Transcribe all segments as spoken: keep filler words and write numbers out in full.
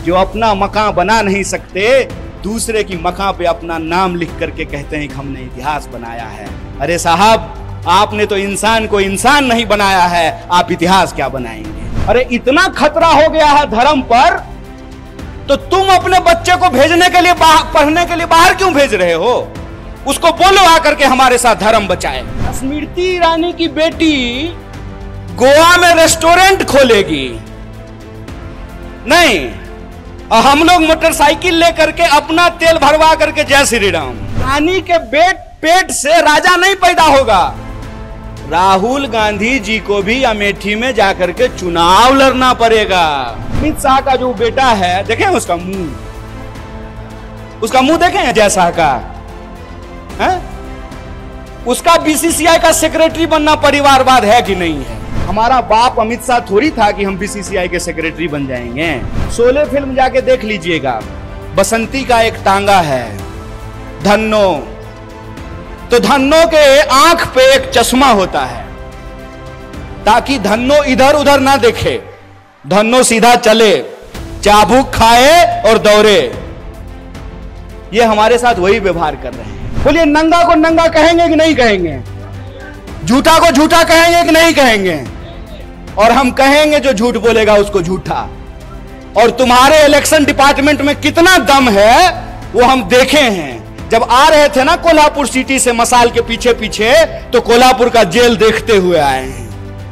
जो अपना मकान बना नहीं सकते, दूसरे की मकान पे अपना नाम लिख करके कहते हैं कि हमने इतिहास बनाया है। अरे साहब, आपने तो इंसान को इंसान नहीं बनाया है, आप इतिहास क्या बनाएंगे? अरे इतना खतरा हो गया है धर्म पर, तो तुम अपने बच्चे को भेजने के लिए पढ़ने के लिए बाहर क्यों भेज रहे हो? उसको बोलो आकर के हमारे साथ धर्म बचाए। स्मृति ईरानी की बेटी गोवा में रेस्टोरेंट खोलेगी नहीं, और हम लोग मोटरसाइकिल लेकर के अपना तेल भरवा करके जय श्री राम। रानी के बेट पेट से राजा नहीं पैदा होगा। राहुल गांधी जी को भी अमेठी में जाकर के चुनाव लड़ना पड़ेगा। अमित शाह का जो बेटा है, देखें उसका मुंह, उसका मुंह देखें अजय शाह का है? उसका बीसीसीआई का सेक्रेटरी बनना परिवारवाद है कि नहीं है? हमारा बाप अमित शाह थोड़ी था कि हम बीसीसीआई के सेक्रेटरी बन जाएंगे। शोले फिल्म जाके देख लीजिएगा, बसंती का एक टांगा है धन्नो, तो धन्नो के आंख पे एक चश्मा होता है ताकि धन्नो इधर उधर ना देखे, धन्नो सीधा चले, चाबुक खाए और दौड़े। ये हमारे साथ वही व्यवहार कर रहे हैं। बोलिए, नंगा को नंगा कहेंगे कि नहीं कहेंगे? झूठा को झूठा कहेंगे कि नहीं कहेंगे? और हम कहेंगे जो झूठ बोलेगा उसको झूठा। और तुम्हारे इलेक्शन डिपार्टमेंट में कितना दम है वो हम देखे हैं। जब आ रहे थे ना कोल्हापुर सिटी से मसाल के पीछे पीछे, तो कोल्हापुर का जेल देखते हुए आए हैं।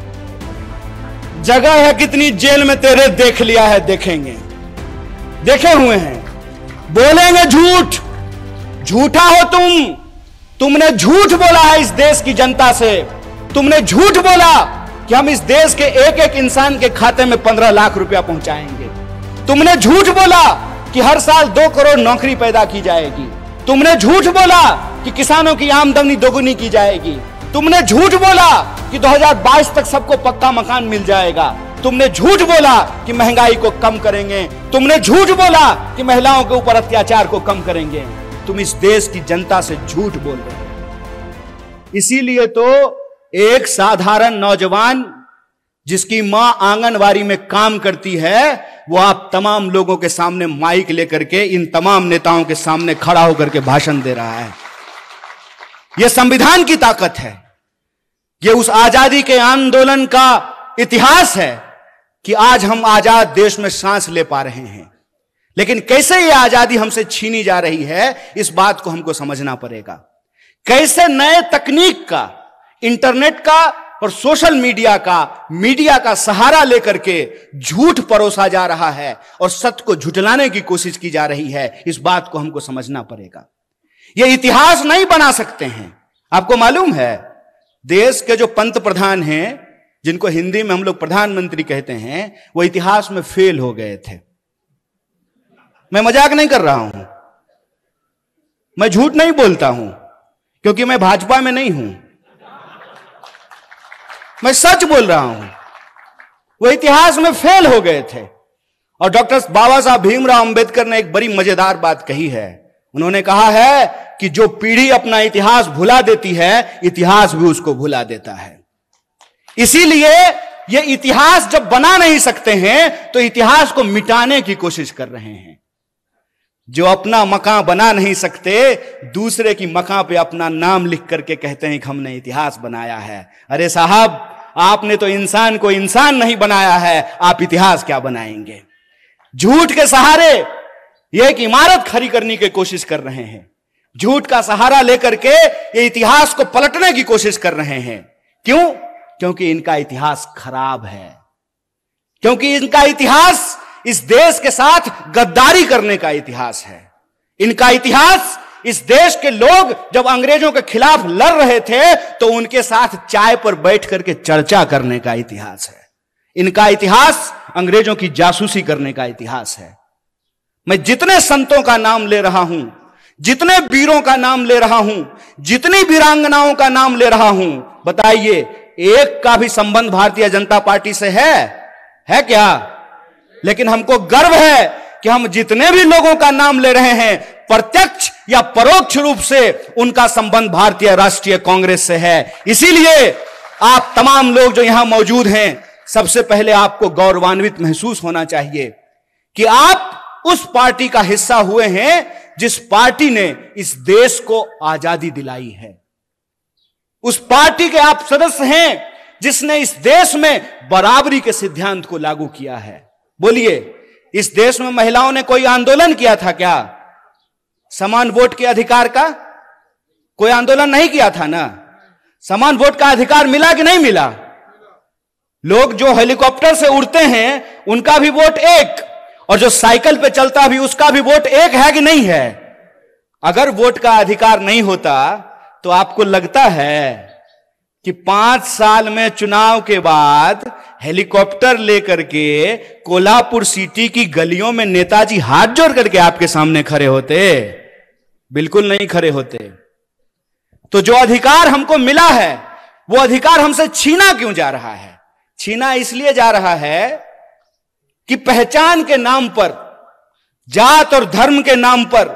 जगह है कितनी जेल में तेरे, देख लिया है, देखेंगे, देखे हुए हैं। बोलेंगे झूठ, झूठा हो तुम। तुमने झूठ बोला है इस देश की जनता से। तुमने झूठ बोला कि हम इस देश के एक एक इंसान के खाते में पंद्रह लाख रुपया पहुंचाएंगे। तुमने झूठ बोला कि हर साल दो करोड़ नौकरी पैदा की जाएगी। तुमने झूठ बोला कि किसानों की आमदनी दोगुनी की जाएगी। तुमने झूठ बोला कि दो हज़ार बाईस तक सबको पक्का मकान मिल जाएगा। तुमने झूठ बोला कि महंगाई को कम करेंगे। तुमने झूठ बोला कि महिलाओं के ऊपर अत्याचार को कम करेंगे। तुम इस देश की जनता से झूठ बोल रहे हो। इसीलिए तो एक साधारण नौजवान जिसकी मां आंगनवाड़ी में काम करती है, वो आप तमाम लोगों के सामने माइक लेकर के इन तमाम नेताओं के सामने खड़ा होकर के भाषण दे रहा है। यह संविधान की ताकत है। यह उस आजादी के आंदोलन का इतिहास है कि आज हम आजाद देश में सांस ले पा रहे हैं। लेकिन कैसे यह आजादी हमसे छीनी जा रही है, इस बात को हमको समझना पड़ेगा। कैसे नए तकनीक का, इंटरनेट का और सोशल मीडिया का मीडिया का सहारा लेकर के झूठ परोसा जा रहा है और सत्य को झुठलाने की कोशिश की जा रही है, इस बात को हमको समझना पड़ेगा। यह इतिहास नहीं बना सकते हैं। आपको मालूम है, देश के जो पंत प्रधान हैं, जिनको हिंदी में हम लोग प्रधानमंत्री कहते हैं, वो इतिहास में फेल हो गए थे। मैं मजाक नहीं कर रहा हूं, मैं झूठ नहीं बोलता हूं, क्योंकि मैं भाजपा में नहीं हूं, मैं सच बोल रहा हूं। वो इतिहास में फेल हो गए थे। और डॉक्टर बाबा साहब भीमराव अंबेडकर ने एक बड़ी मजेदार बात कही है। उन्होंने कहा है कि जो पीढ़ी अपना इतिहास भुला देती है, इतिहास भी उसको भुला देता है। इसीलिए ये इतिहास जब बना नहीं सकते हैं, तो इतिहास को मिटाने की कोशिश कर रहे हैं। जो अपना मकान बना नहीं सकते, दूसरे की मकान पे अपना नाम लिख करके कहते हैं कि हमने इतिहास बनाया है। अरे साहब, आपने तो इंसान को इंसान नहीं बनाया है, आप इतिहास क्या बनाएंगे? झूठ के सहारे ये एक इमारत खड़ी करने की कोशिश कर रहे हैं। झूठ का सहारा लेकर के ये इतिहास को पलटने की कोशिश कर रहे हैं। क्यों? क्योंकि इनका इतिहास खराब है। क्योंकि इनका इतिहास इस देश के साथ गद्दारी करने का इतिहास है। इनका इतिहास इस देश के लोग जब अंग्रेजों के खिलाफ लड़ रहे थे, तो उनके साथ चाय पर बैठ करके चर्चा करने का इतिहास है। इनका इतिहास अंग्रेजों की जासूसी करने का इतिहास है। मैं जितने संतों का नाम ले रहा हूं, जितने वीरों का नाम ले रहा हूं, जितनी वीरांगनाओं का नाम ले रहा हूं, बताइए एक का भी संबंध भारतीय जनता पार्टी से है? है क्या? लेकिन हमको गर्व है कि हम जितने भी लोगों का नाम ले रहे हैं, प्रत्यक्ष या परोक्ष रूप से उनका संबंध भारतीय राष्ट्रीय कांग्रेस से है। इसीलिए आप तमाम लोग जो यहां मौजूद हैं, सबसे पहले आपको गौरवान्वित महसूस होना चाहिए कि आप उस पार्टी का हिस्सा हुए हैं जिस पार्टी ने इस देश को आजादी दिलाई है। उस पार्टी के आप सदस्य हैं जिसने इस देश में बराबरी के सिद्धांत को लागू किया है। बोलिए, इस देश में महिलाओं ने कोई आंदोलन किया था क्या? समान वोट के अधिकार का कोई आंदोलन नहीं किया था ना? समान वोट का अधिकार मिला कि नहीं मिला? लोग जो हेलीकॉप्टर से उड़ते हैं उनका भी वोट एक, और जो साइकिल पे चलता भी उसका भी वोट एक है कि नहीं है? अगर वोट का अधिकार नहीं होता तो आपको लगता है कि पांच साल में चुनाव के बाद हेलीकॉप्टर लेकर के कोल्हापुर सिटी की गलियों में नेताजी हाथ जोड़ करके आपके सामने खड़े होते? बिल्कुल नहीं खड़े होते। तो जो अधिकार हमको मिला है वो अधिकार हमसे छीना क्यों जा रहा है? छीना इसलिए जा रहा है कि पहचान के नाम पर, जात और धर्म के नाम पर,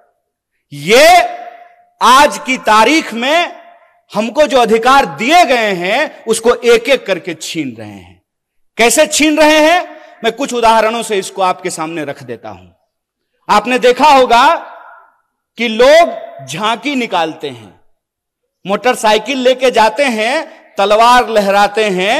यह आज की तारीख में हमको जो अधिकार दिए गए हैं उसको एक एक करके छीन रहे हैं। कैसे छीन रहे हैं? मैं कुछ उदाहरणों से इसको आपके सामने रख देता हूं। आपने देखा होगा कि लोग झांकी निकालते हैं, मोटरसाइकिल लेके जाते हैं, तलवार लहराते हैं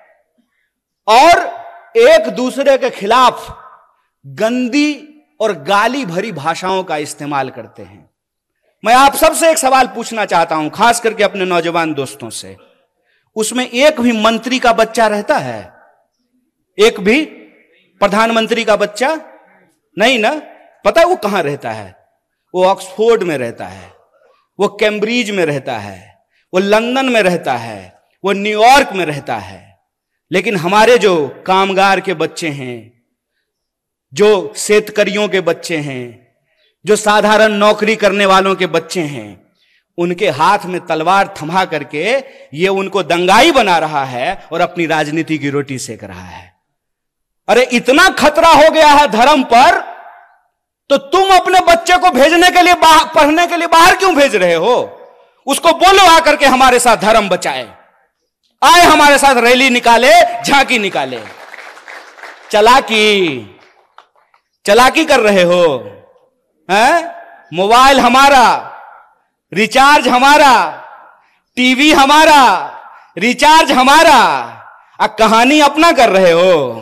और एक दूसरे के खिलाफ गंदी और गाली भरी भाषाओं का इस्तेमाल करते हैं। मैं आप सबसे एक सवाल पूछना चाहता हूं, खास करके अपने नौजवान दोस्तों से। उसमें एक भी मंत्री का बच्चा रहता है? एक भी प्रधानमंत्री का बच्चा नहीं ना? पता है वो कहां रहता है? वो ऑक्सफोर्ड में रहता है, वो कैम्ब्रिज में रहता है, वो लंदन में रहता है, वो न्यूयॉर्क में रहता है। लेकिन हमारे जो कामगार के बच्चे हैं, जो शेतकरियों के बच्चे हैं, जो साधारण नौकरी करने वालों के बच्चे हैं, उनके हाथ में तलवार थमा करके ये उनको दंगाई बना रहा है और अपनी राजनीति की रोटी सेक रहा है। अरे इतना खतरा हो गया है धर्म पर, तो तुम अपने बच्चे को भेजने के लिए, पढ़ने के लिए बाहर क्यों भेज रहे हो? उसको बोलो आकर के हमारे साथ धर्म बचाए, आए हमारे साथ रैली निकाले, झांकी निकाले। चलाकी चलाकी कर रहे हो हैं? मोबाइल हमारा, रिचार्ज हमारा, टीवी हमारा, रिचार्ज हमारा, अब कहानी अपना कर रहे हो।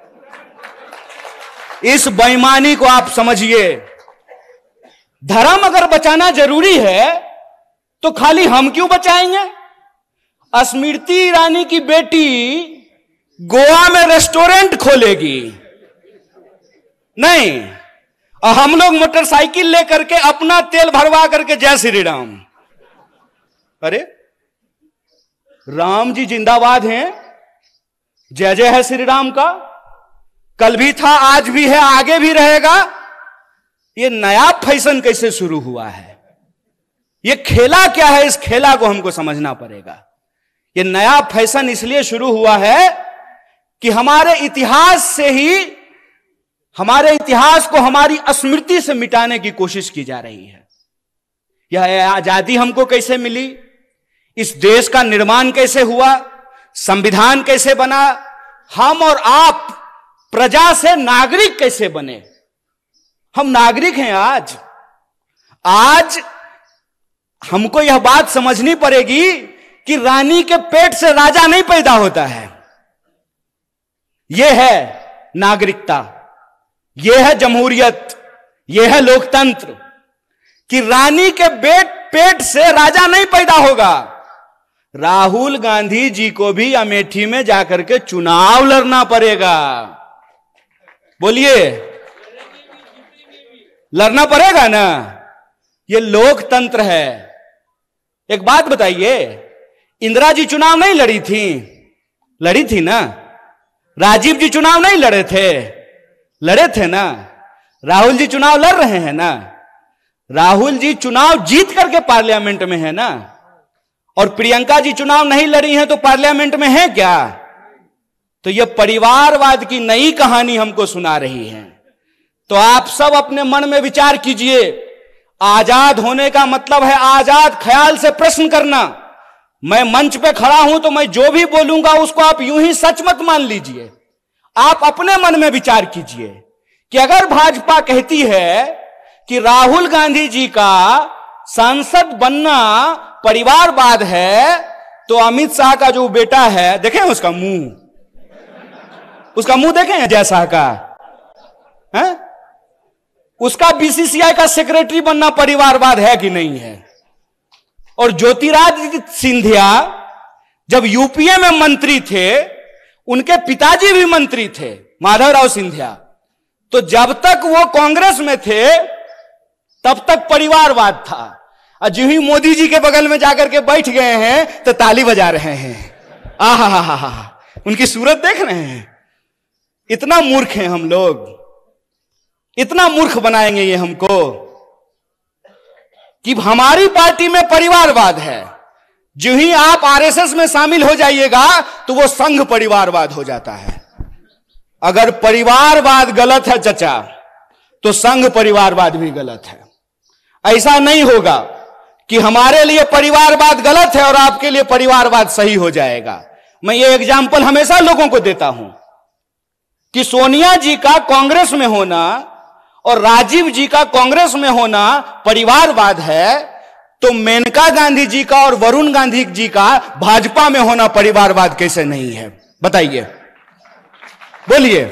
इस बेईमानी को आप समझिए। धर्म अगर बचाना जरूरी है तो खाली हम क्यों बचाएंगे? स्मृति ईरानी की बेटी गोवा में रेस्टोरेंट खोलेगी नहीं, और हम लोग मोटरसाइकिल लेकर के अपना तेल भरवा करके जय श्री राम। अरे राम जी जिंदाबाद हैं, जय जय है श्री राम का। कल भी था, आज भी है, आगे भी रहेगा। ये नया फैशन कैसे शुरू हुआ है? ये खेला क्या है? इस खेला को हमको समझना पड़ेगा। ये नया फैशन इसलिए शुरू हुआ है कि हमारे इतिहास से ही, हमारे इतिहास को हमारी स्मृति से मिटाने की कोशिश की जा रही है। यह आजादी हमको कैसे मिली? इस देश का निर्माण कैसे हुआ? संविधान कैसे बना? हम और आप प्रजा से नागरिक कैसे बने? हम नागरिक हैं आज। आज हमको यह बात समझनी पड़ेगी कि रानी के पेट से राजा नहीं पैदा होता है। यह है नागरिकता, यह है जमहूरियत, यह है लोकतंत्र कि रानी के बेट पेट से राजा नहीं पैदा होगा। राहुल गांधी जी को भी अमेठी में जाकर के चुनाव लड़ना पड़ेगा। बोलिए, लड़ना पड़ेगा ना? यह लोकतंत्र है। एक बात बताइए, इंदिरा जी चुनाव नहीं लड़ी थी? लड़ी थी ना। राजीव जी चुनाव नहीं लड़े थे? लड़े थे ना। राहुल जी चुनाव लड़ रहे हैं ना। राहुल जी चुनाव जीत करके पार्लियामेंट में है ना। और प्रियंका जी चुनाव नहीं लड़ी हैं तो पार्लियामेंट में है क्या? तो यह परिवारवाद की नई कहानी हमको सुना रही है। तो आप सब अपने मन में विचार कीजिए। आजाद होने का मतलब है आजाद ख्याल से प्रश्न करना। मैं मंच पे खड़ा हूं तो मैं जो भी बोलूंगा उसको आप यूं ही सच मत मान लीजिए। आप अपने मन में विचार कीजिए कि अगर भाजपा कहती है कि राहुल गांधी जी का सांसद बनना परिवारवाद है, तो अमित शाह का जो बेटा है, देखें उसका मुंह, उसका मुंह देखें अजय शाह का, है? उसका बीसीसीआई का सेक्रेटरी बनना परिवारवाद है कि नहीं है? और ज्योतिरादित्य सिंधिया जब यूपीए में मंत्री थे, उनके पिताजी भी मंत्री थे, माधवराव सिंधिया, तो जब तक वो कांग्रेस में थे तब तक परिवारवाद था। और जो ही मोदी जी के बगल में जाकर के बैठ गए हैं तो ताली बजा रहे हैं। आहा हा हा हा, उनकी सूरत देख रहे हैं। इतना मूर्ख हैं हम लोग, इतना मूर्ख बनाएंगे ये हमको कि हमारी पार्टी में परिवारवाद है। जो ही आप आरएसएस में शामिल हो जाइएगा तो वो संघ परिवारवाद हो जाता है। अगर परिवारवाद गलत है चचा, तो संघ परिवारवाद भी गलत है। ऐसा नहीं होगा कि हमारे लिए परिवारवाद गलत है और आपके लिए परिवारवाद सही हो जाएगा। मैं ये एग्जाम्पल हमेशा लोगों को देता हूं कि सोनिया जी का कांग्रेस में होना और राजीव जी का कांग्रेस में होना परिवारवाद है, तो मेनका गांधी जी का और वरुण गांधी जी का भाजपा में होना परिवारवाद कैसे नहीं है? बताइए, बोलिए।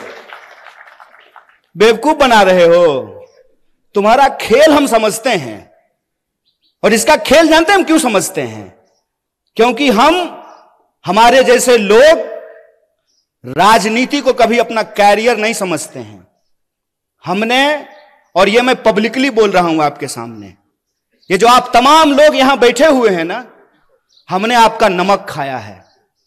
बेवकूफ बना रहे हो। तुम्हारा खेल हम समझते हैं, और इसका खेल जानते हैं हम क्यों समझते हैं? क्योंकि हम, हमारे जैसे लोग राजनीति को कभी अपना कैरियर नहीं समझते हैं। हमने, और ये मैं पब्लिकली बोल रहा हूं आपके सामने, ये जो आप तमाम लोग यहां बैठे हुए हैं ना, हमने आपका नमक खाया है।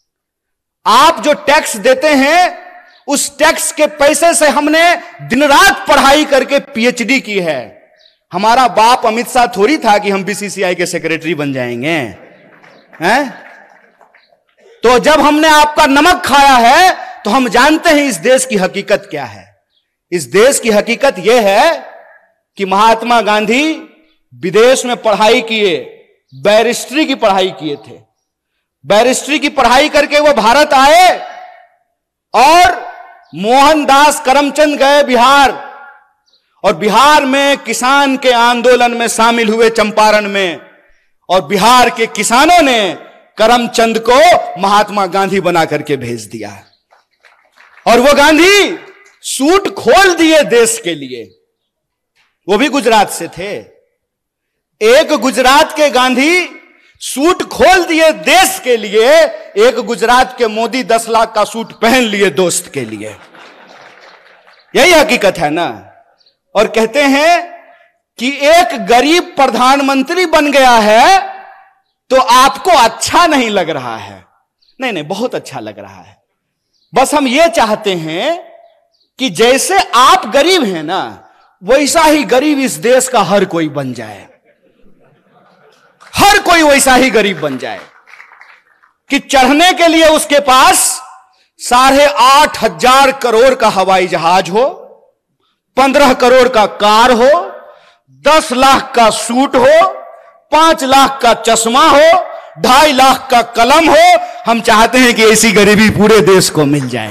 आप जो टैक्स देते हैं, उस टैक्स के पैसे से हमने दिन रात पढ़ाई करके पीएचडी की है। हमारा बाप अमित शाह थोड़ी था कि हम बीसीसीआई के सेक्रेटरी बन जाएंगे, हैं? तो जब हमने आपका नमक खाया है तो हम जानते हैं इस देश की हकीकत क्या है। इस देश की हकीकत यह है कि महात्मा गांधी विदेश में पढ़ाई किए, बैरिस्ट्री की पढ़ाई किए थे। बैरिस्ट्री की पढ़ाई करके वो भारत आए और मोहनदास करमचंद गए बिहार, और बिहार में किसान के आंदोलन में शामिल हुए चंपारण में, और बिहार के किसानों ने करमचंद को महात्मा गांधी बना करके भेज दिया। और वो गांधी सूट खोल दिए देश के लिए। वो भी गुजरात से थे। एक गुजरात के गांधी सूट खोल दिए देश के लिए, एक गुजरात के मोदी दस लाख का सूट पहन लिए दोस्त के लिए। यही हकीकत है ना। और कहते हैं कि एक गरीब प्रधानमंत्री बन गया है तो आपको अच्छा नहीं लग रहा है। नहीं नहीं, बहुत अच्छा लग रहा है। बस हम ये चाहते हैं कि जैसे आप गरीब हैं ना, वैसा ही गरीब इस देश का हर कोई बन जाए। हर कोई वैसा ही गरीब बन जाए कि चढ़ने के लिए उसके पास साढ़े आठ हजार करोड़ का हवाई जहाज हो, पंद्रह करोड़ का कार हो, दस लाख का सूट हो, पांच लाख का चश्मा हो, ढाई लाख का कलम हो। हम चाहते हैं कि ऐसी गरीबी पूरे देश को मिल जाए।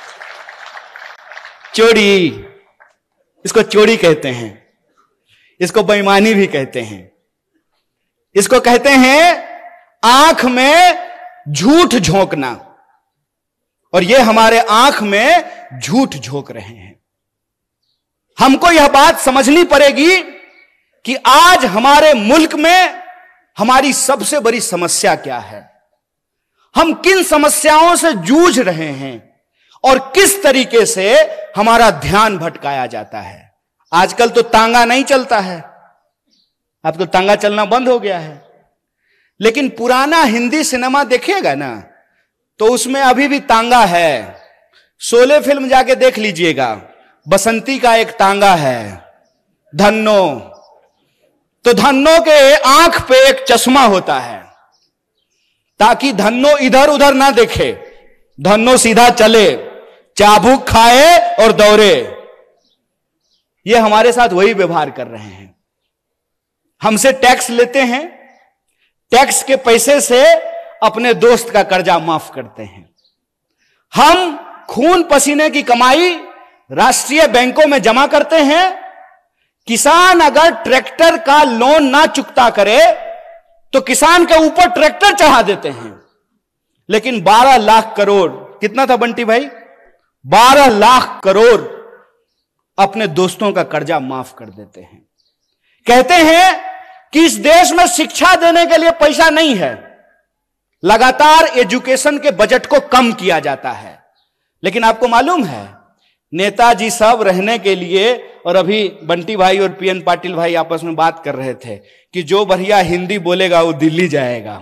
चोरी, इसको चोरी कहते हैं, इसको बेईमानी भी कहते हैं। इसको कहते हैं आंख में झूठ झोंकना, और ये हमारे आंख में झूठ झोंक रहे हैं। हमको यह बात समझनी पड़ेगी कि आज हमारे मुल्क में हमारी सबसे बड़ी समस्या क्या है, हम किन समस्याओं से जूझ रहे हैं, और किस तरीके से हमारा ध्यान भटकाया जाता है। आजकल तो तांगा नहीं चलता है, अब तो तांगा चलना बंद हो गया है। लेकिन पुराना हिंदी सिनेमा देखिएगा ना, तो उसमें अभी भी तांगा है। शोले फिल्म जाके देख लीजिएगा, बसंती का एक तांगा है, धन्नो। तो धन्नो के आंख पे एक चश्मा होता है, ताकि धन्नो इधर उधर ना देखे, धन्नो सीधा चले, चाबुक खाए और दौड़े। ये हमारे साथ वही व्यवहार कर रहे हैं। हमसे टैक्स लेते हैं, टैक्स के पैसे से अपने दोस्त का कर्जा माफ करते हैं। हम खून पसीने की कमाई राष्ट्रीय बैंकों में जमा करते हैं। किसान अगर ट्रैक्टर का लोन ना चुकता करे तो किसान के ऊपर ट्रैक्टर चढ़ा देते हैं। लेकिन बारह लाख करोड़, कितना था बंटी भाई? बारह लाख करोड़ अपने दोस्तों का कर्जा माफ कर देते हैं। कहते हैं कि इस देश में शिक्षा देने के लिए पैसा नहीं है, लगातार एजुकेशन के बजट को कम किया जाता है। लेकिन आपको मालूम है, नेताजी सब रहने के लिए, और अभी बंटी भाई और पीएन पाटिल भाई आपस में बात कर रहे थे कि जो बढ़िया हिंदी बोलेगा वो दिल्ली जाएगा।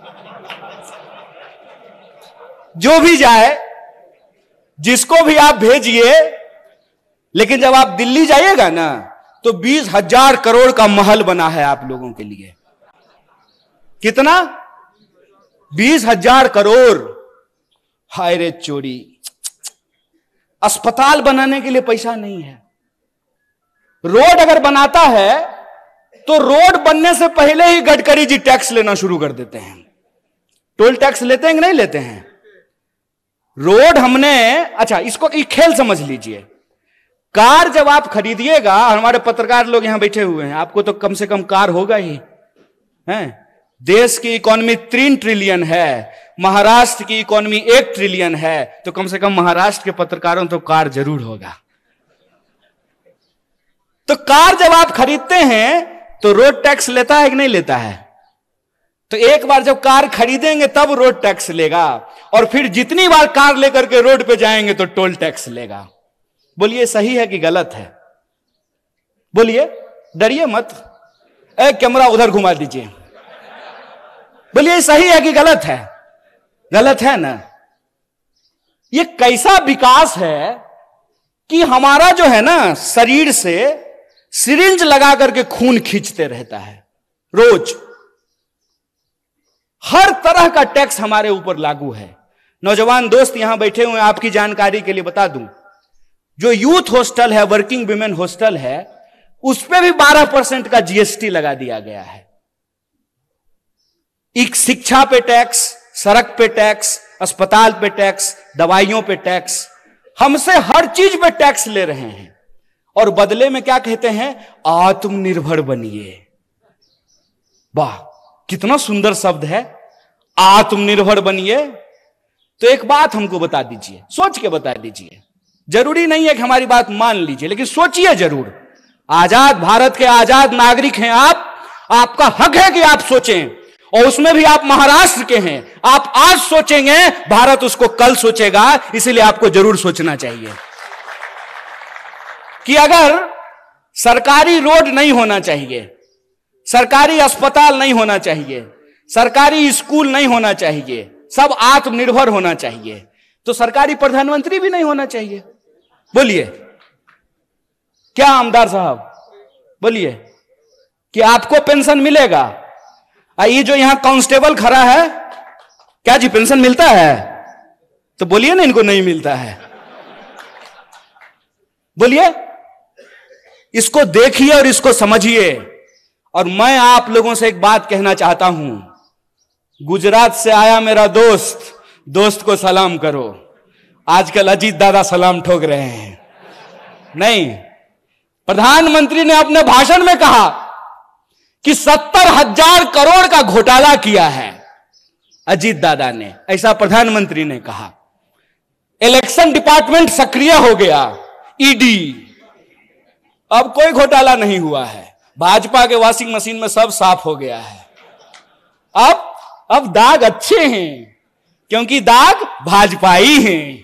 जो भी जाए, जिसको भी आप भेजिए, लेकिन जब आप दिल्ली जाइएगा ना तो बीस हजार करोड़ का महल बना है आप लोगों के लिए। कितना? बीस हजार करोड़। हाय रे चोरी, अस्पताल बनाने के लिए पैसा नहीं है। रोड अगर बनाता है तो रोड बनने से पहले ही गडकरी जी टैक्स लेना शुरू कर देते हैं। टोल टैक्स लेते हैं कि नहीं लेते हैं? रोड हमने, अच्छा इसको एक खेल समझ लीजिए। कार जब आप खरीदिएगा, हमारे पत्रकार लोग यहां बैठे हुए हैं, आपको तो कम से कम कार होगा ही है। देश की इकोनॉमी तीन ट्रिलियन है, महाराष्ट्र की इकोनॉमी एक ट्रिलियन है, तो कम से कम महाराष्ट्र के पत्रकारों तो कार जरूर होगा। तो कार जब आप खरीदते हैं तो रोड टैक्स लेता है कि नहीं लेता है? तो एक बार जब कार खरीदेंगे तब रोड टैक्स लेगा, और फिर जितनी बार कार लेकर के रोड पे जाएंगे तो टोल टैक्स लेगा। बोलिए सही है कि गलत है? बोलिए, डरिए मत। एक कैमरा उधर घुमा दीजिए। बोलिए सही है कि गलत है? गलत है ना? ये कैसा विकास है कि हमारा जो है ना, शरीर से सिरिंज लगा करके खून खींचते रहता है रोज। हर तरह का टैक्स हमारे ऊपर लागू है। नौजवान दोस्त यहां बैठे हुए हैं, आपकी जानकारी के लिए बता दूं, जो यूथ हॉस्टल है, वर्किंग विमेन हॉस्टल है, उस पर भी बारह परसेंट का जीएसटी लगा दिया गया है। एक शिक्षा पे टैक्स, सड़क पे टैक्स, अस्पताल पे टैक्स, दवाइयों पे टैक्स, हमसे हर चीज पे टैक्स ले रहे हैं। और बदले में क्या कहते हैं? आत्मनिर्भर बनिए। वाह, कितना सुंदर शब्द है, आत्मनिर्भर बनिए। तो एक बात हमको बता दीजिए, सोच के बता दीजिए। जरूरी नहीं है कि हमारी बात मान लीजिए, लेकिन सोचिए जरूर। आजाद भारत के आजाद नागरिक हैं आप, आपका हक है कि आप सोचें, और उसमें भी आप महाराष्ट्र के हैं। आप आज सोचेंगे, भारत उसको कल सोचेगा। इसलिए आपको जरूर सोचना चाहिए कि अगर सरकारी रोड नहीं होना चाहिए, सरकारी अस्पताल नहीं होना चाहिए, सरकारी स्कूल नहीं होना चाहिए, सब आत्मनिर्भर होना चाहिए, तो सरकारी प्रधानमंत्री भी नहीं होना चाहिए। बोलिए क्या आमदार साहब, बोलिए कि आपको पेंशन मिलेगा? ये जो यहां कांस्टेबल खड़ा है, क्या जी पेंशन मिलता है? तो बोलिए ना, इनको नहीं मिलता है। बोलिए, इसको देखिए और इसको समझिए। और मैं आप लोगों से एक बात कहना चाहता हूं, गुजरात से आया मेरा दोस्त, दोस्त को सलाम करो। आजकल अजीत दादा सलाम ठोक रहे हैं। नहीं, प्रधानमंत्री ने अपने भाषण में कहा कि सत्तर हजार करोड़ का घोटाला किया है अजीत दादा ने, ऐसा प्रधानमंत्री ने कहा। इलेक्शन डिपार्टमेंट सक्रिय हो गया, ईडी। अब कोई घोटाला नहीं हुआ है, भाजपा के वॉशिंग मशीन में सब साफ हो गया है। अब अब दाग अच्छे हैं, क्योंकि दाग भाजपाई हैं।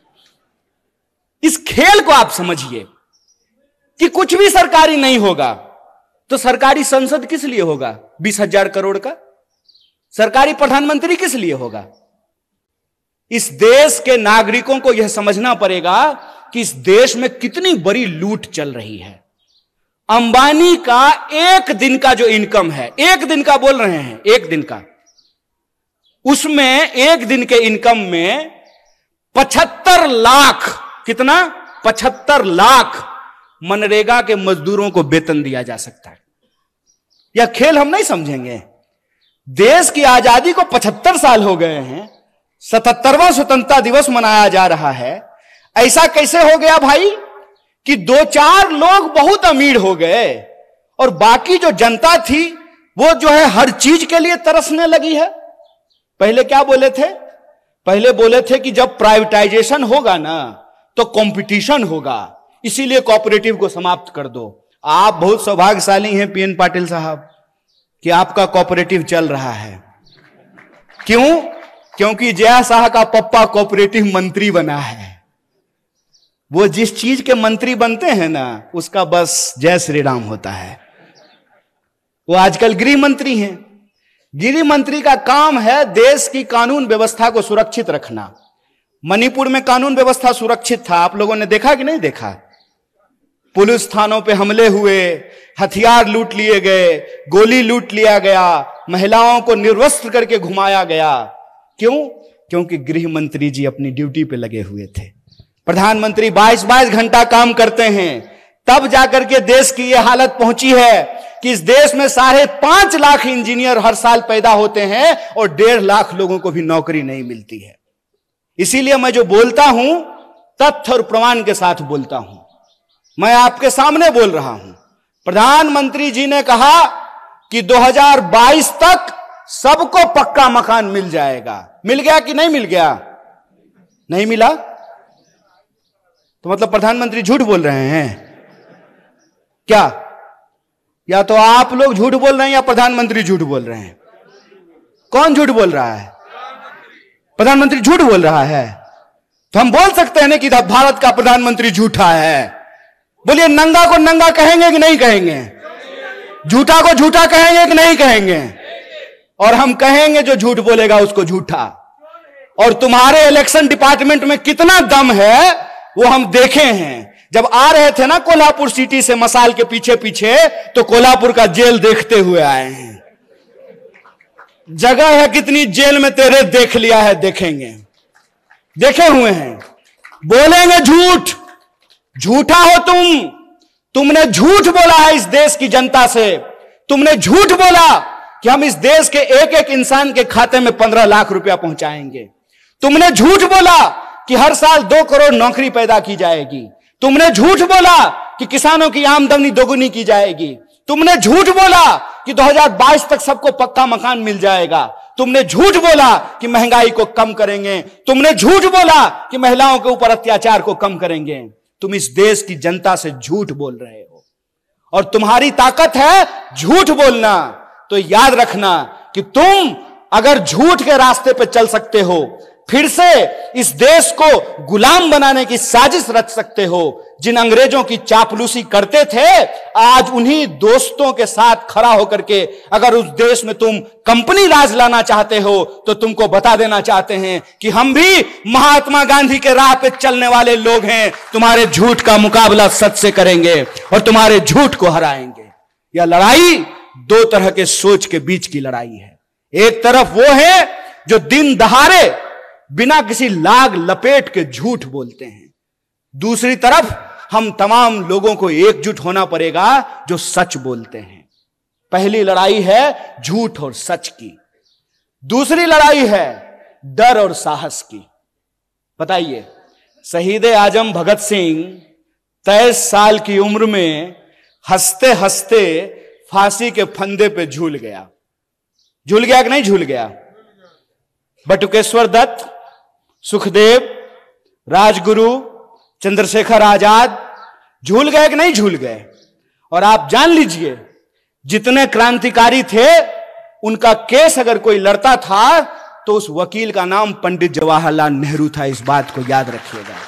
इस खेल को आप समझिए कि कुछ भी सरकारी नहीं होगा तो सरकारी संसद किस लिए होगा बीस हजार करोड़ का? सरकारी प्रधानमंत्री किस लिए होगा? इस देश के नागरिकों को यह समझना पड़ेगा कि इस देश में कितनी बड़ी लूट चल रही है। अंबानी का एक दिन का जो इनकम है, एक दिन का बोल रहे हैं, एक दिन का, उसमें एक दिन के इनकम में पचहत्तर लाख, कितना? पचहत्तर लाख मनरेगा के मजदूरों को वेतन दिया जा सकता है। यह खेल हम नहीं समझेंगे। देश की आजादी को पचहत्तर साल हो गए हैं, सतहत्तरवां स्वतंत्रता दिवस मनाया जा रहा है। ऐसा कैसे हो गया भाई कि दो चार लोग बहुत अमीर हो गए और बाकी जो जनता थी वो जो है हर चीज के लिए तरसने लगी है। पहले क्या बोले थे? पहले बोले थे कि जब प्राइवेटाइजेशन होगा ना तो कंपटीशन होगा, इसीलिए कोऑपरेटिव को समाप्त कर दो। आप बहुत सौभाग्यशाली हैं पीएन पाटिल साहब कि आपका कोऑपरेटिव चल रहा है। क्यों? क्योंकि जया शाह का पप्पा कोऑपरेटिव मंत्री बना है। वो जिस चीज के मंत्री बनते हैं ना उसका बस जय श्री राम होता है। वो आजकल गृह मंत्री हैं। गृह मंत्री का काम है देश की कानून व्यवस्था को सुरक्षित रखना। मणिपुर में कानून व्यवस्था सुरक्षित था, आप लोगों ने देखा कि नहीं देखा? पुलिस थानों पे हमले हुए, हथियार लूट लिए गए, गोली लूट लिया गया, महिलाओं को निर्वस्त्र करके घुमाया गया। क्यों? क्योंकि गृह मंत्री जी अपनी ड्यूटी पे लगे हुए थे। प्रधानमंत्री बाईस बाईस घंटा काम करते हैं, तब जाकर के देश की यह हालत पहुंची है कि इस देश में साढ़े पांच लाख इंजीनियर हर साल पैदा होते हैं और डेढ़ लाख लोगों को भी नौकरी नहीं मिलती है। इसीलिए मैं जो बोलता हूं तथ्य और प्रमाण के साथ बोलता हूं। मैं आपके सामने बोल रहा हूं। प्रधानमंत्री जी ने कहा कि दो हज़ार बाईस तक सबको पक्का मकान मिल जाएगा। मिल गया कि नहीं मिल गया? नहीं मिला तो मतलब प्रधानमंत्री झूठ बोल रहे हैं क्या? या तो आप लोग झूठ बोल रहे हैं या प्रधानमंत्री झूठ बोल रहे हैं? कौन झूठ बोल रहा है? प्रधानमंत्री झूठ बोल रहा है। तो हम बोल सकते हैं ना कि भारत का प्रधानमंत्री झूठा है। बोलिए, नंगा को नंगा कहेंगे कि नहीं कहेंगे? झूठा को झूठा कहेंगे कि नहीं कहेंगे? और हम कहेंगे जो झूठ बोलेगा उसको झूठा। और तुम्हारे इलेक्शन डिपार्टमेंट में कितना दम है वो हम देखे हैं। जब आ रहे थे ना कोल्हापुर सिटी से मसाल के पीछे पीछे, तो कोल्हापुर का जेल देखते हुए आए हैं। जगह है कितनी जेल में तेरे, देख लिया है, देखेंगे, देखे हुए हैं। बोलेंगे झूठ, झूठा हो तुम। तुमने झूठ बोला है इस देश की जनता से। तुमने झूठ बोला कि हम इस देश के एक एक इंसान के खाते में पंद्रह लाख रुपया पहुंचाएंगे। तुमने झूठ बोला कि हर साल दो करोड़ नौकरी पैदा की जाएगी। तुमने झूठ बोला कि किसानों की आमदनी दोगुनी की जाएगी। तुमने झूठ बोला कि दो हज़ार बाईस तक सबको पक्का मकान मिल जाएगा। तुमने झूठ बोला कि महंगाई को कम करेंगे। तुमने झूठ बोला कि महिलाओं के ऊपर अत्याचार को कम करेंगे। तुम इस देश की जनता से झूठ बोल रहे हो और तुम्हारी ताकत है झूठ बोलना। तो याद रखना कि तुम अगर झूठ के रास्ते पे चल सकते हो, फिर से इस देश को गुलाम बनाने की साजिश रच सकते हो। जिन अंग्रेजों की चापलूसी करते थे, आज उन्हीं दोस्तों के साथ खड़ा होकर के अगर उस देश में तुम कंपनी राज लाना चाहते हो, तो तुमको बता देना चाहते हैं कि हम भी महात्मा गांधी के राह पे चलने वाले लोग हैं। तुम्हारे झूठ का मुकाबला सच से करेंगे और तुम्हारे झूठ को हराएंगे। यह लड़ाई दो तरह के सोच के बीच की लड़ाई है। एक तरफ वो है जो दिन दहाड़े बिना किसी लाग लपेट के झूठ बोलते हैं। दूसरी तरफ हम तमाम लोगों को एकजुट होना पड़ेगा जो सच बोलते हैं। पहली लड़ाई है झूठ और सच की, दूसरी लड़ाई है डर और साहस की। बताइए, शहीद आजम भगत सिंह तेईस साल की उम्र में हंसते हंसते फांसी के फंदे पे झूल गया। झूल गया कि नहीं झूल गया? बटुकेश्वर दत्त, सुखदेव, राजगुरु, चंद्रशेखर आजाद झूल गए कि नहीं झूल गए? और आप जान लीजिए, जितने क्रांतिकारी थे उनका केस अगर कोई लड़ता था तो उस वकील का नाम पंडित जवाहरलाल नेहरू था। इस बात को याद रखिएगा।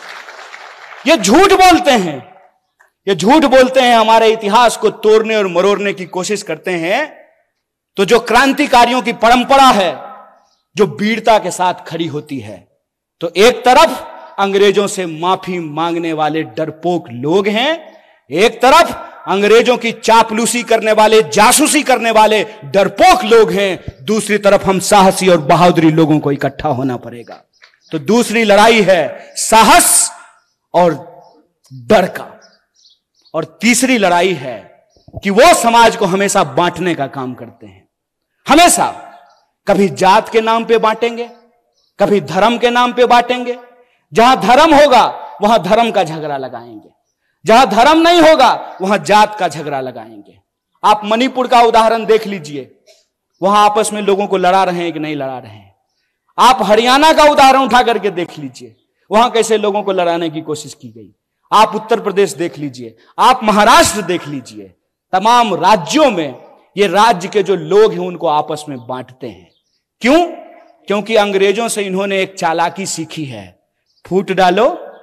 ये झूठ बोलते हैं, ये झूठ बोलते हैं, हमारे इतिहास को तोड़ने और मरोड़ने की कोशिश करते हैं। तो जो क्रांतिकारियों की परंपरा है जो वीरता के साथ खड़ी होती है, तो एक तरफ अंग्रेजों से माफी मांगने वाले डरपोक लोग हैं, एक तरफ अंग्रेजों की चापलूसी करने वाले, जासूसी करने वाले डरपोक लोग हैं, दूसरी तरफ हम साहसी और बहादुरी लोगों को इकट्ठा होना पड़ेगा। तो दूसरी लड़ाई है साहस और डर का, और तीसरी लड़ाई है कि वो समाज को हमेशा बांटने का काम करते हैं। हमेशा कभी जात के नाम पे बांटेंगे, कभी धर्म के नाम पे बांटेंगे। जहां धर्म होगा वहां धर्म का झगड़ा लगाएंगे। जहां धर्म नहीं होगा वहां जात का झगड़ा लगाएंगे। आप मणिपुर का उदाहरण देख लीजिए, वहां आपस में लोगों को लड़ा रहे हैं कि नहीं लड़ा रहे हैं। आप हरियाणा का उदाहरण उठा करके देख लीजिए, वहां कैसे लोगों को लड़ाने की कोशिश की गई। आप उत्तर प्रदेश देख लीजिए, आप महाराष्ट्र देख लीजिए, तमाम राज्यों में ये राज्य के जो लोग हैं उनको आपस में बांटते हैं। क्यों? क्योंकि अंग्रेजों से इन्होंने एक चालाकी सीखी है, फूट डालो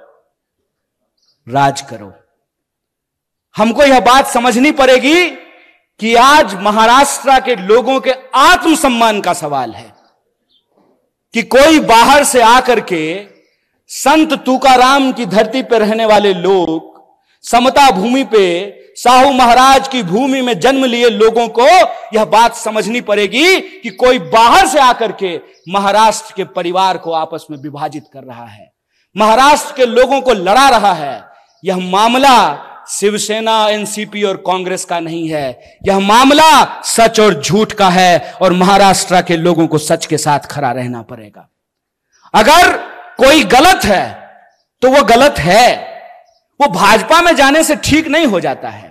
राज करो। हमको यह बात समझनी पड़ेगी कि आज महाराष्ट्र के लोगों के आत्मसम्मान का सवाल है कि कोई बाहर से आकर के संत तुकाराम की धरती पर रहने वाले लोग, समता भूमि पे साहू महाराज की भूमि में जन्म लिए लोगों को यह बात समझनी पड़ेगी कि कोई बाहर से आकर के महाराष्ट्र के परिवार को आपस में विभाजित कर रहा है, महाराष्ट्र के लोगों को लड़ा रहा है। यह मामला शिवसेना, एनसीपी और कांग्रेस का नहीं है, यह मामला सच और झूठ का है और महाराष्ट्र के लोगों को सच के साथ खड़ा रहना पड़ेगा। अगर कोई गलत है तो वो गलत है, वो भाजपा में जाने से ठीक नहीं हो जाता है।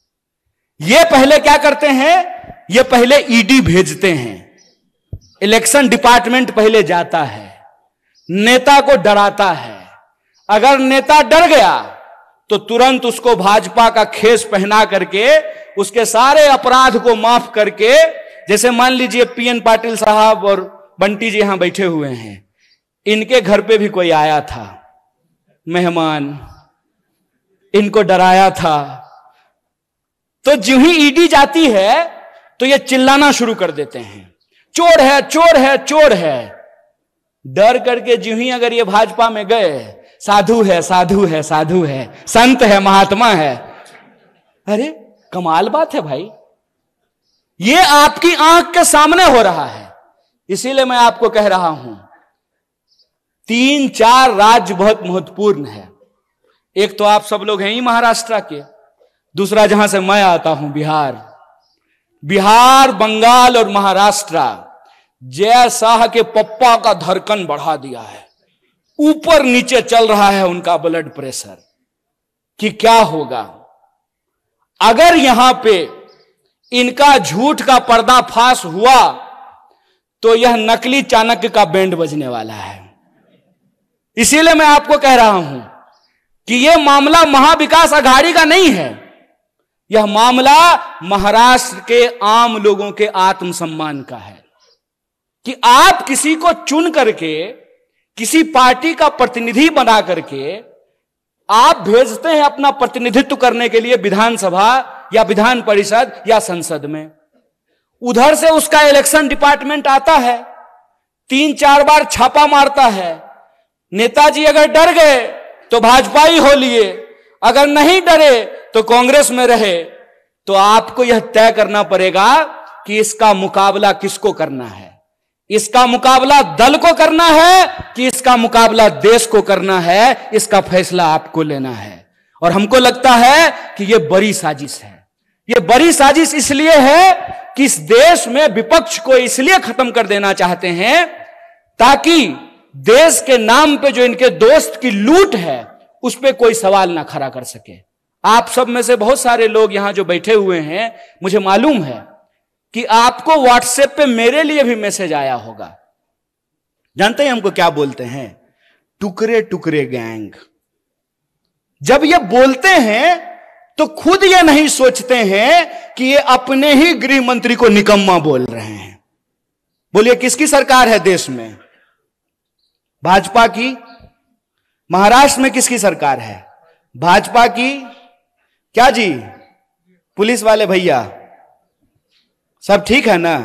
ये पहले क्या करते हैं, ये पहले ईडी भेजते हैं, इलेक्शन डिपार्टमेंट पहले जाता है, नेता को डराता है। अगर नेता डर गया तो तुरंत उसको भाजपा का खेस पहना करके उसके सारे अपराध को माफ करके, जैसे मान लीजिए पीएन पाटिल साहब और बंटी जी यहां बैठे हुए हैं, इनके घर पे भी कोई आया था मेहमान, इनको डराया था, तो जो ही ईडी जाती है तो ये चिल्लाना शुरू कर देते हैं, चोर है चोर है चोर है। डर करके जो ही अगर ये भाजपा में गए, साधु है साधु है साधु है, संत है महात्मा है। अरे कमाल बात है भाई, ये आपकी आंख के सामने हो रहा है। इसीलिए मैं आपको कह रहा हूं, तीन चार राज्य बहुत महत्वपूर्ण है। एक तो आप सब लोग हैं ही महाराष्ट्र के, दूसरा जहां से मैं आता हूं बिहार। बिहार, बंगाल और महाराष्ट्र जय शाह के पप्पा का धड़कन बढ़ा दिया है, ऊपर नीचे चल रहा है उनका ब्लड प्रेशर कि क्या होगा अगर यहां पे इनका झूठ का पर्दाफाश हुआ तो यह नकली चाणक्य का बैंड बजने वाला है। इसीलिए मैं आपको कह रहा हूं कि यह मामला महाविकास अघाड़ी का नहीं है, यह मामला महाराष्ट्र के आम लोगों के आत्मसम्मान का है कि आप किसी को चुन करके, किसी पार्टी का प्रतिनिधि बना करके आप भेजते हैं अपना प्रतिनिधित्व करने के लिए विधानसभा या विधान परिषद या संसद में। उधर से उसका इलेक्शन डिपार्टमेंट आता है, तीन चार बार छापा मारता है। नेताजी अगर डर गए तो भाजपा ही हो लिए, अगर नहीं डरे तो कांग्रेस में रहे। तो आपको यह तय करना पड़ेगा कि इसका मुकाबला किसको करना है, इसका मुकाबला दल को करना है कि इसका मुकाबला देश को करना है। इसका फैसला आपको लेना है। और हमको लगता है कि यह बड़ी साजिश है। यह बड़ी साजिश इसलिए है कि इस देश में विपक्ष को इसलिए खत्म कर देना चाहते हैं ताकि देश के नाम पे जो इनके दोस्त की लूट है उस पे कोई सवाल ना खड़ा कर सके। आप सब में से बहुत सारे लोग यहां जो बैठे हुए हैं, मुझे मालूम है कि आपको व्हाट्सएप पे मेरे लिए भी मैसेज आया होगा। जानते हैं हमको क्या बोलते हैं? टुकड़े टुकड़े गैंग। जब ये बोलते हैं तो खुद ये नहीं सोचते हैं कि ये अपने ही गृह मंत्री को निकम्मा बोल रहे हैं। बोलिए किसकी सरकार है देश में? भाजपा की। महाराष्ट्र में किसकी सरकार है? भाजपा की। क्या जी पुलिस वाले भैया सब ठीक है ना?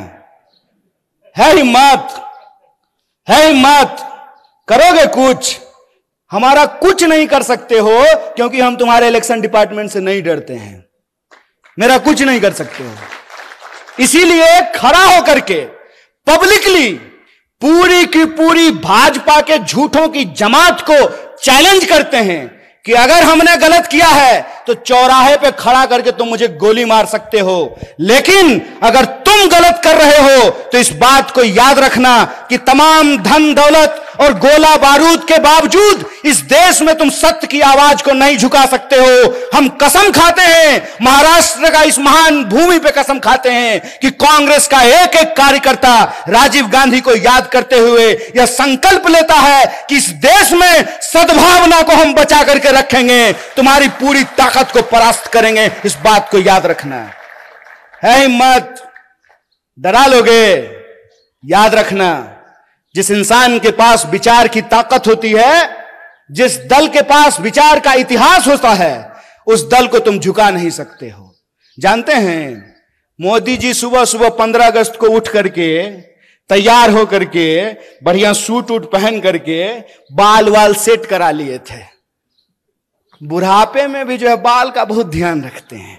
है हिम्मत, है हिम्मत, करोगे कुछ? हमारा कुछ नहीं कर सकते हो क्योंकि हम तुम्हारे इलेक्शन डिपार्टमेंट से नहीं डरते हैं। मेरा कुछ नहीं कर सकते हो। इसीलिए खड़ा होकर के पब्लिकली पूरी की पूरी भाजपा के झूठों की जमात को चैलेंज करते हैं कि अगर हमने गलत किया है तो चौराहे पे खड़ा करके तुम मुझे गोली मार सकते हो, लेकिन अगर तुम गलत कर रहे हो तो इस बात को याद रखना कि तमाम धन दौलत और गोला बारूद के बावजूद इस देश में तुम सत्य की आवाज को नहीं झुका सकते हो। हम कसम खाते हैं, महाराष्ट्र का इस महान भूमि पे कसम खाते हैं कि कांग्रेस का एक एक कार्यकर्ता राजीव गांधी को याद करते हुए यह संकल्प लेता है कि इस देश में सद्भावना को हम बचा करके रखेंगे, तुम्हारी पूरी ताकत को परास्त करेंगे। इस बात को याद रखना है। हिम्मत, डरा लोगे? याद रखना, जिस इंसान के पास विचार की ताकत होती है, जिस दल के पास विचार का इतिहास होता है, उस दल को तुम झुका नहीं सकते हो। जानते हैं, मोदी जी सुबह सुबह पंद्रह अगस्त को उठ करके तैयार होकर के बढ़िया सूट वूट पहन करके बाल वाल सेट करा लिए थे। बुढ़ापे में भी जो है बाल का बहुत ध्यान रखते हैं।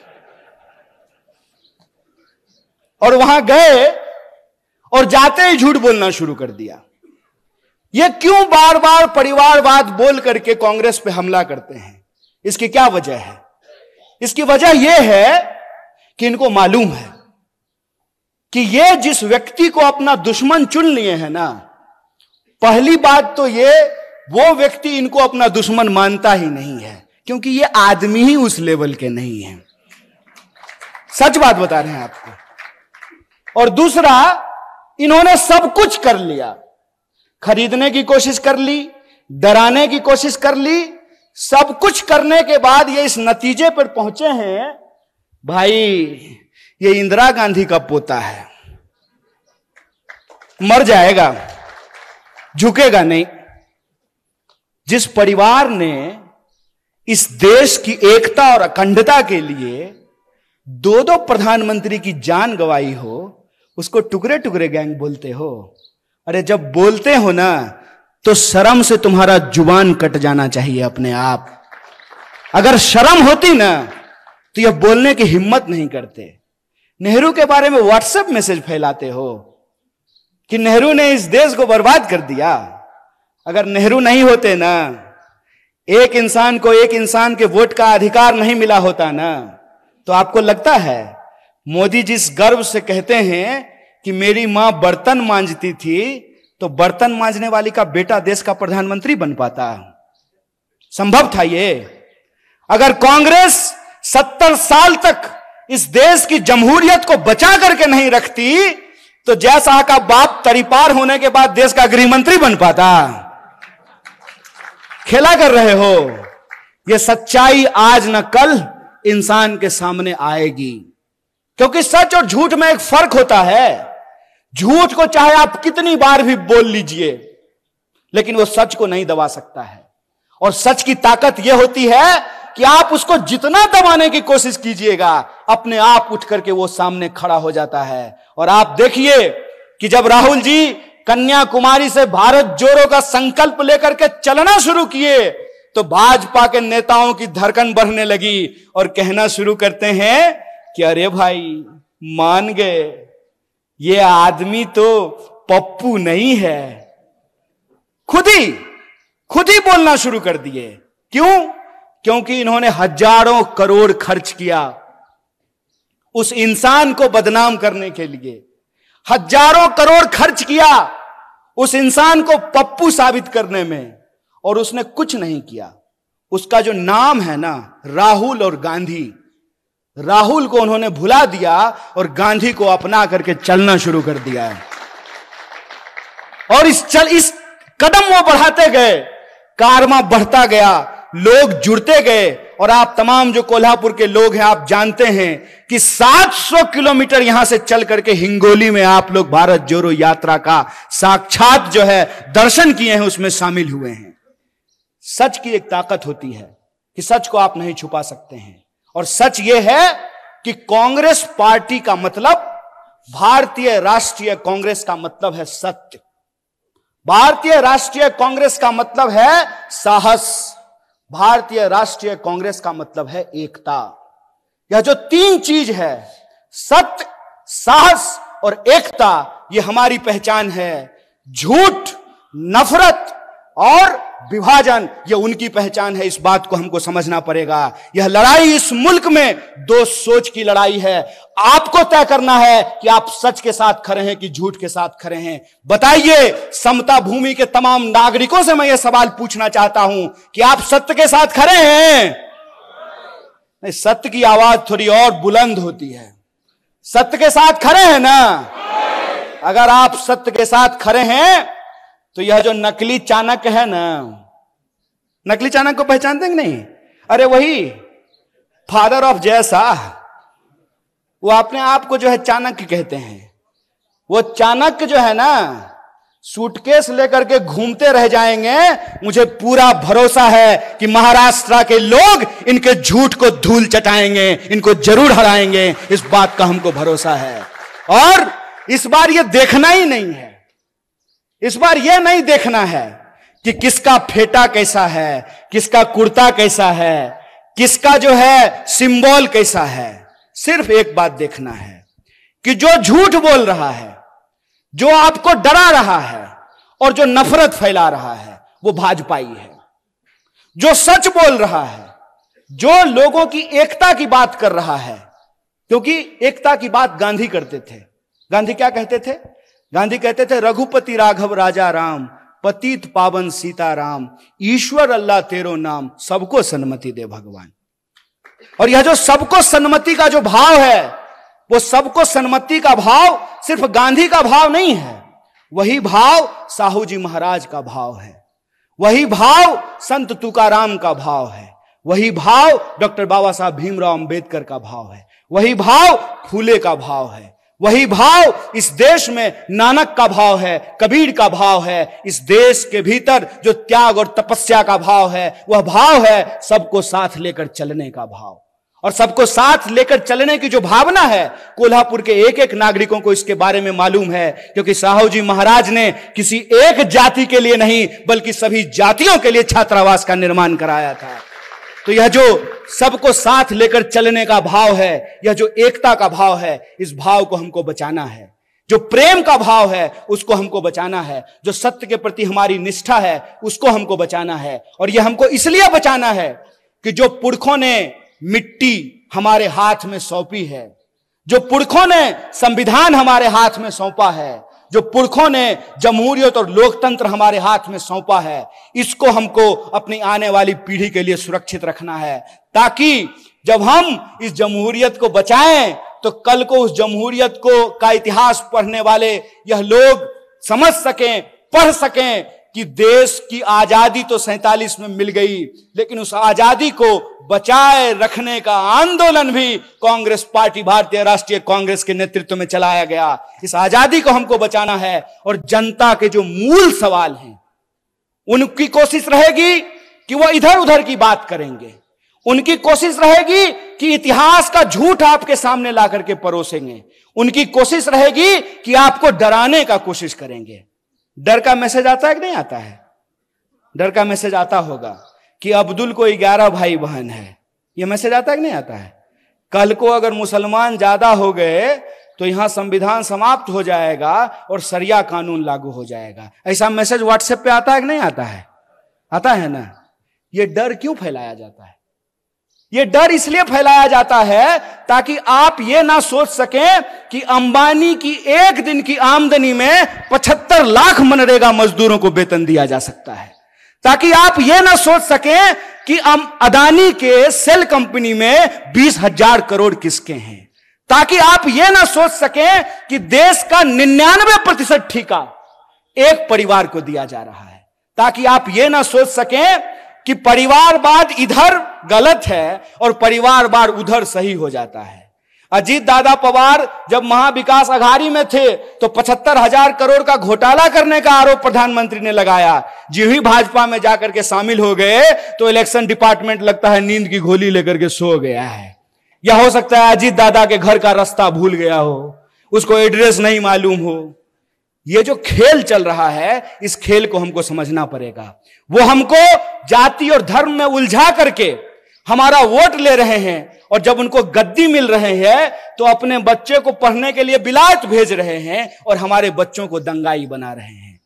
और वहां गए और जाते ही झूठ बोलना शुरू कर दिया। ये क्यों बार बार परिवारवाद बोल करके कांग्रेस पे हमला करते हैं? इसकी क्या वजह है? इसकी वजह यह है कि इनको मालूम है कि ये जिस व्यक्ति को अपना दुश्मन चुन लिए हैं ना, पहली बात तो ये वो व्यक्ति इनको अपना दुश्मन मानता ही नहीं है, क्योंकि ये आदमी ही उस लेवल के नहीं है। सच बात बता रहे हैं आपको। और दूसरा, इन्होंने सब कुछ कर लिया, खरीदने की कोशिश कर ली, डराने की कोशिश कर ली, सब कुछ करने के बाद ये इस नतीजे पर पहुंचे हैं, भाई ये इंदिरा गांधी का पोता है, मर जाएगा, झुकेगा नहीं। जिस परिवार ने इस देश की एकता और अखंडता के लिए दो दो प्रधानमंत्री की जान गंवाई हो, उसको टुकड़े टुकड़े गैंग बोलते हो। अरे जब बोलते हो ना, तो शर्म से तुम्हारा जुबान कट जाना चाहिए अपने आप। अगर शर्म होती ना, तो यह बोलने की हिम्मत नहीं करते। नेहरू के बारे में व्हाट्सएप मैसेज फैलाते हो कि नेहरू ने इस देश को बर्बाद कर दिया। अगर नेहरू नहीं होते ना, एक इंसान को एक इंसान के वोट का अधिकार नहीं मिला होता ना, तो आपको लगता है मोदी जिस गर्व से कहते हैं कि मेरी मां बर्तन मांजती थी, तो बर्तन मांजने वाली का बेटा देश का प्रधानमंत्री बन पाता? संभव था ये? अगर कांग्रेस सत्तर साल तक इस देश की जमहूरियत को बचा करके नहीं रखती, तो जयशाह का बाप तरीपार होने के बाद देश का गृह मंत्री बन पाता? खेला कर रहे हो। यह सच्चाई आज न कल इंसान के सामने आएगी, क्योंकि सच और झूठ में एक फर्क होता है। झूठ को चाहे आप कितनी बार भी बोल लीजिए, लेकिन वो सच को नहीं दबा सकता है। और सच की ताकत यह होती है कि आप उसको जितना दबाने की कोशिश कीजिएगा, अपने आप उठ करके वो सामने खड़ा हो जाता है। और आप देखिए कि जब राहुल जी कन्याकुमारी से भारत जोड़ो का संकल्प लेकर के चलना शुरू किए, तो भाजपा के नेताओं की धड़कन बढ़ने लगी और कहना शुरू करते हैं कि अरे भाई मान गए, ये आदमी तो पप्पू नहीं है। खुद ही खुद ही बोलना शुरू कर दिए। क्यों? क्योंकि इन्होंने हजारों करोड़ खर्च किया उस इंसान को बदनाम करने के लिए। हजारों करोड़ खर्च किया उस इंसान को पप्पू साबित करने में, और उसने कुछ नहीं किया। उसका जो नाम है ना, राहुल और गांधी, राहुल को उन्होंने भुला दिया और गांधी को अपना करके चलना शुरू कर दिया है। और इस चल इस कदम वो बढ़ाते गए, कारवां बढ़ता गया, लोग जुड़ते गए। और आप तमाम जो कोल्हापुर के लोग हैं, आप जानते हैं कि सात सौ किलोमीटर यहां से चल करके हिंगोली में आप लोग भारत जोड़ो यात्रा का साक्षात जो है दर्शन किए हैं, उसमें शामिल हुए हैं। सच की एक ताकत होती है कि सच को आप नहीं छुपा सकते हैं। और सच यह है कि कांग्रेस पार्टी का मतलब, भारतीय राष्ट्रीय कांग्रेस का मतलब है सत्य। भारतीय राष्ट्रीय कांग्रेस का मतलब है साहस। भारतीय राष्ट्रीय कांग्रेस का मतलब है एकता। यह जो तीन चीज है, सत्य, साहस और एकता, यह हमारी पहचान है। झूठ, नफरत और विभाजन, यह उनकी पहचान है। इस बात को हमको समझना पड़ेगा। यह लड़ाई इस मुल्क में दो सोच की लड़ाई है। आपको तय करना है कि आप सच के साथ खड़े हैं कि झूठ के साथ खड़े हैं। बताइए, समता भूमि के तमाम नागरिकों से मैं यह सवाल पूछना चाहता हूं कि आप सत्य के साथ खड़े हैं? नहीं, सत्य की आवाज थोड़ी और बुलंद होती है। सत्य के साथ खड़े हैं ना? अगर आप सत्य के साथ खड़े हैं तो यह जो नकली चाणक्य है ना, नकली चाणक्य को पहचानते हैं कि नहीं? अरे वही फादर ऑफ जयशाह, वो अपने आप को जो है चाणक्य कहते हैं। वो चाणक्य जो है ना, सूटकेस लेकर के घूमते रह जाएंगे। मुझे पूरा भरोसा है कि महाराष्ट्र के लोग इनके झूठ को धूल चटाएंगे, इनको जरूर हराएंगे। इस बात का हमको भरोसा है। और इस बार यह देखना ही नहीं है, इस बार यह नहीं देखना है कि किसका फेटा कैसा है, किसका कुर्ता कैसा है, किसका जो है सिंबल कैसा है। सिर्फ एक बात देखना है कि जो झूठ बोल रहा है, जो आपको डरा रहा है और जो नफरत फैला रहा है, वो भाजपाई है। जो सच बोल रहा है, जो लोगों की एकता की बात कर रहा है, क्योंकि एकता की बात गांधी करते थे। गांधी क्या कहते थे? गांधी कहते थे, रघुपति राघव राजा राम, पतित पावन सीताराम, ईश्वर अल्लाह तेरो नाम, सबको सन्मति दे भगवान। और यह जो सबको सन्मति का जो भाव है, वो सबको सन्मति का भाव सिर्फ गांधी का भाव नहीं है, वही भाव साहू जी महाराज का भाव है, वही भाव संत तुकाराम का भाव है, वही भाव डॉक्टर बाबा साहब भीमराव अंबेडकर का भाव है, वही भाव फूले का भाव है, वही भाव इस देश में नानक का भाव है, कबीर का भाव है। इस देश के भीतर जो त्याग और तपस्या का भाव है, वह भाव है सबको साथ लेकर चलने का भाव। और सबको साथ लेकर चलने की जो भावना है, कोल्हापुर के एक एक नागरिकों को इसके बारे में मालूम है, क्योंकि साहू जी महाराज ने किसी एक जाति के लिए नहीं बल्कि सभी जातियों के लिए छात्रावास का निर्माण कराया था। तो यह जो सबको साथ लेकर चलने का भाव है, यह जो एकता का भाव है, इस भाव को हमको बचाना है। जो प्रेम का भाव है, उसको हमको बचाना है। जो सत्य के प्रति हमारी निष्ठा है, उसको हमको बचाना है। और यह हमको इसलिए बचाना है कि जो पुरखों ने मिट्टी हमारे हाथ में सौंपी है, जो पुरखों ने संविधान हमारे हाथ में सौंपा है, जो पुरखों ने जमहूरियत और लोकतंत्र हमारे हाथ में सौंपा है, इसको हमको अपनी आने वाली पीढ़ी के लिए सुरक्षित रखना है, ताकि जब हम इस जमहूरियत को बचाएं तो कल को उस जमहूरियत को का इतिहास पढ़ने वाले यह लोग समझ सकें, पढ़ सकें कि देश की आजादी तो सैंतालीस में मिल गई, लेकिन उस आजादी को बचाए रखने का आंदोलन भी कांग्रेस पार्टी, भारतीय राष्ट्रीय कांग्रेस के नेतृत्व में चलाया गया। इस आजादी को हमको बचाना है। और जनता के जो मूल सवाल हैं, उनकी कोशिश रहेगी कि वो इधर उधर की बात करेंगे, उनकी कोशिश रहेगी कि इतिहास का झूठ आपके सामने ला करके परोसेंगे, उनकी कोशिश रहेगी कि आपको डराने का कोशिश करेंगे। डर का मैसेज आता है कि नहीं आता है? डर का मैसेज आता होगा कि अब्दुल को ग्यारह भाई बहन है, यह मैसेज आता है कि नहीं आता है? कल को अगर मुसलमान ज्यादा हो गए तो यहां संविधान समाप्त हो जाएगा और शरिया कानून लागू हो जाएगा। ऐसा मैसेज व्हाट्सएप पे आता है कि नहीं आता है? आता है ना। यह डर क्यों फैलाया जाता है? यह डर इसलिए फैलाया जाता है ताकि आप यह ना सोच सकें कि अंबानी की एक दिन की आमदनी में पचहत्तर लाख मनरेगा मजदूरों को वेतन दिया जा सकता है, ताकि आप यह ना सोच सकें कि अदानी के सेल कंपनी में बीस हजार करोड़ किसके हैं, ताकि आप यह ना सोच सकें कि देश का निन्यानवे प्रतिशत ठेका एक परिवार को दिया जा रहा है, ताकि आप यह ना सोच सकें कि परिवारवाद इधर गलत है और परिवारवाद उधर सही हो जाता है। अजीत दादा पवार जब महाविकास अघाड़ी में थे तो पचहत्तर हजार करोड़ का घोटाला करने का आरोप प्रधानमंत्री ने लगाया। जी ही भाजपा में जाकर के शामिल हो गए तो इलेक्शन डिपार्टमेंट लगता है नींद की गोली लेकर के सो गया है, या हो सकता है अजीत दादा के घर का रास्ता भूल गया हो, उसको एड्रेस नहीं मालूम हो। ये जो खेल चल रहा है, इस खेल को हमको समझना पड़ेगा। वो हमको जाति और धर्म में उलझा करके हमारा वोट ले रहे हैं, और जब उनको गद्दी मिल रहे हैं तो अपने बच्चे को पढ़ने के लिए बिलायत भेज रहे हैं और हमारे बच्चों को दंगाई बना रहे हैं।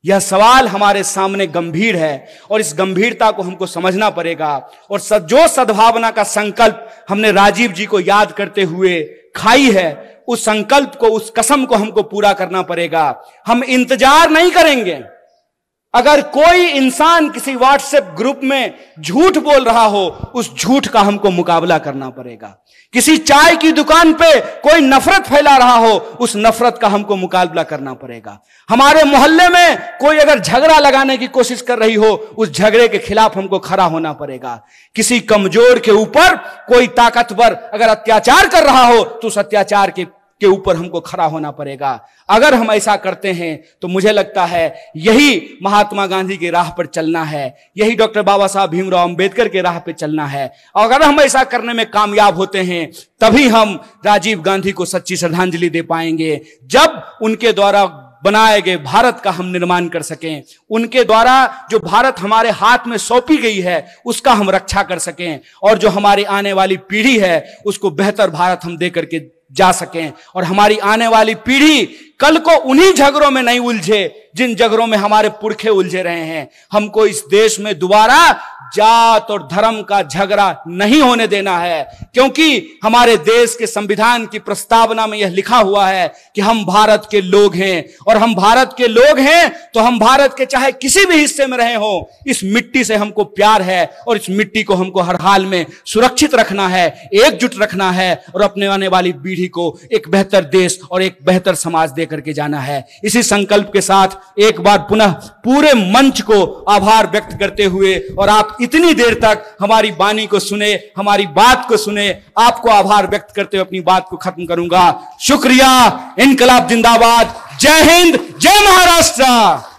यह सवाल हमारे सामने गंभीर है और इस गंभीरता को हमको समझना पड़ेगा। और जो सद्भावना का संकल्प हमने राजीव जी को याद करते हुए खाई है, उस संकल्प को, उस कसम को हमको पूरा करना पड़ेगा। हम इंतजार नहीं करेंगे। अगर कोई इंसान किसी व्हाट्सएप ग्रुप में झूठ बोल रहा हो, उस झूठ का हमको मुकाबला करना पड़ेगा। किसी चाय की दुकान पे कोई नफरत फैला रहा हो, उस नफरत का हमको मुकाबला करना पड़ेगा। हमारे मोहल्ले में कोई अगर झगड़ा लगाने की कोशिश कर रही हो, उस झगड़े के खिलाफ हमको खड़ा होना पड़ेगा। किसी कमजोर के ऊपर कोई ताकतवर अगर अत्याचार कर रहा हो, तो उस अत्याचार के के ऊपर हमको खड़ा होना पड़ेगा। अगर हम ऐसा करते हैं तो मुझे लगता है यही महात्मा गांधी की राह पर चलना है, यही डॉक्टर बाबा साहब भीमराव अंबेडकर के राह पर चलना है। और अगर हम ऐसा करने में कामयाब होते हैं, तभी हम राजीव गांधी को सच्ची श्रद्धांजलि दे पाएंगे। जब उनके द्वारा बनाए गए भारत का हम निर्माण कर सकें, उनके द्वारा जो भारत हमारे हाथ में सौंपी गई है उसका हम रक्षा कर सकें, और जो हमारी आने वाली पीढ़ी है उसको बेहतर भारत हम दे करके जा सकें, और हमारी आने वाली पीढ़ी कल को उन्हीं झगड़ों में नहीं उलझे जिन झगड़ों में हमारे पुरखे उलझे रहे हैं। हमको इस देश में दोबारा जात और धर्म का झगड़ा नहीं होने देना है, क्योंकि हमारे देश के संविधान की प्रस्तावना में यह लिखा हुआ है कि हम भारत के लोग हैं, और हम भारत के लोग हैं तो हम भारत के चाहे किसी भी हिस्से में रहे हो, इस मिट्टी से हमको प्यार है और इस मिट्टी को हमको हर हाल में सुरक्षित रखना है, एकजुट रखना है, और अपने आने वाली पीढ़ी को एक बेहतर देश और एक बेहतर समाज दे करके जाना है। इसी संकल्प के साथ एक बार पुनः पूरे मंच को आभार व्यक्त करते हुए, और आप इतनी देर तक हमारी वाणी को सुने, हमारी बात को सुने, आपको आभार व्यक्त करते हुए अपनी बात को खत्म करूंगा। शुक्रिया। इनकलाब जिंदाबाद। जय हिंद, जय महाराष्ट्र।